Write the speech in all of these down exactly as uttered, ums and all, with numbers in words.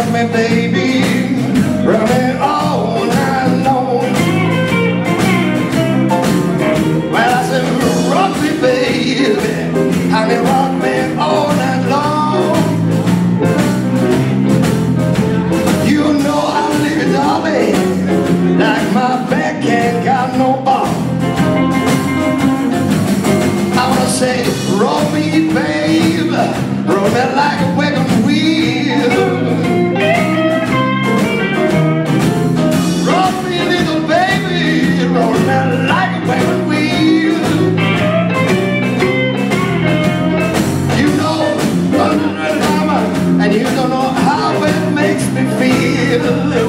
rock me, baby, rock me all night long. Well, I said, rock me, baby, honey, rock me all night long. You know I live it, darling, like my back ain't got no bar. I wanna say, roll me, baby, roll me like a wagon wheel. Roll me, little baby, roll me like a wagon wheel. You know, and you don't know how it makes me feel.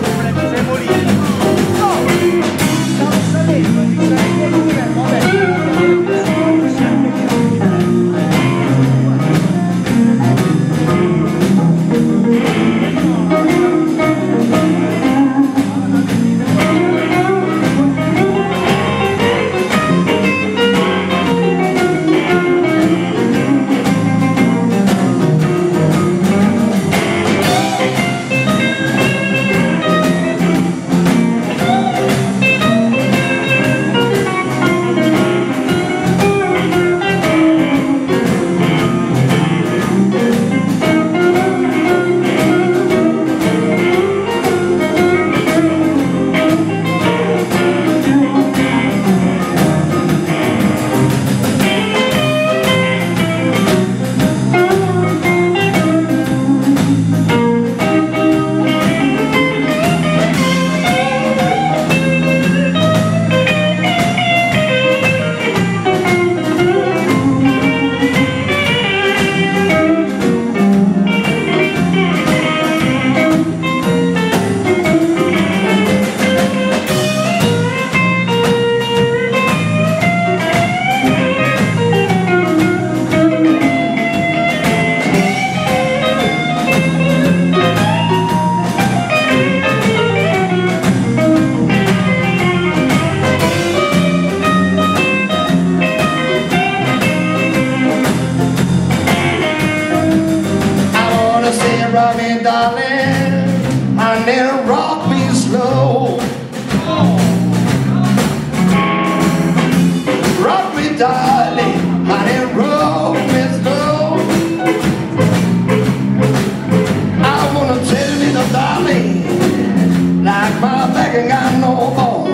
Rock me, darling, honey, rock me slow. Rock me, darling, honey, rock me slow. I wanna tell you, little darling, like my back ain't got no bone.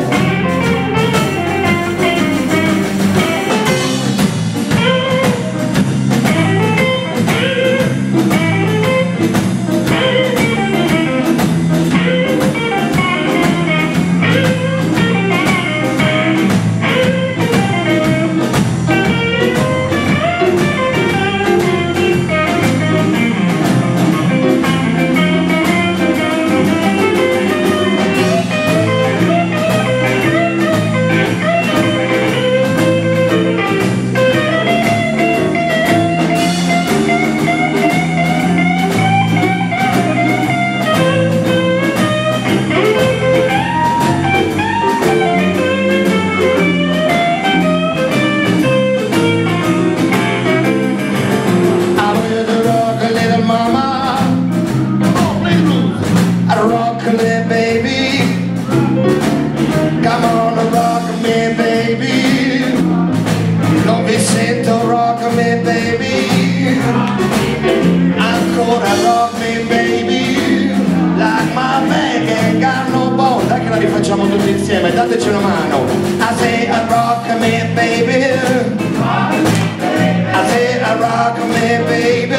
Come on, rock me, baby. Don't be sent to rock me, baby. Ancora rock me, baby. Like my back ain't got no bone. Dai che la rifacciamo tutti insieme, dateci una mano. I say I rock me, baby. I say I rock me, baby.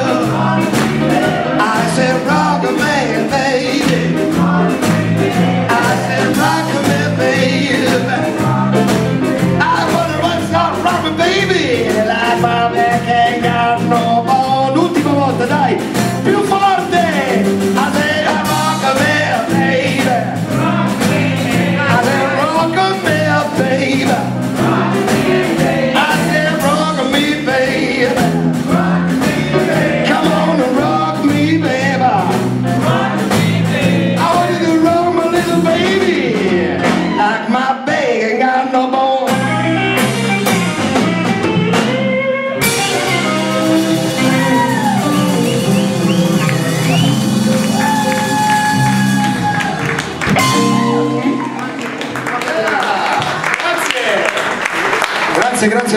I say rock me, baby. I said rock me, baby. I wonder what's not rock me, baby. Like my back ain't got no bone. L'ultima volta, dai, più forte. I said rock me, baby. I said rock me, baby. I said rock me, baby. Come on, rock me, baby. Like my back ain't got no bone.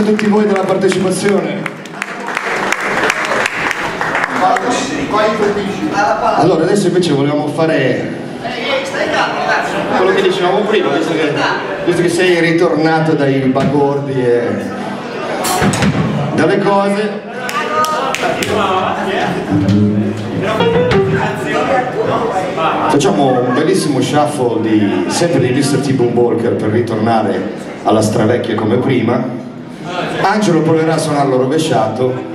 a tutti voi della partecipazione. Allora adesso invece volevamo fare quello che dicevamo prima, visto che, visto che sei ritornato dai bagordi e dalle cose. Facciamo un bellissimo shuffle di, sempre di mister T. Boom Walker per ritornare alla stravecchia come prima. Angelo proverà a suonarlo rovesciato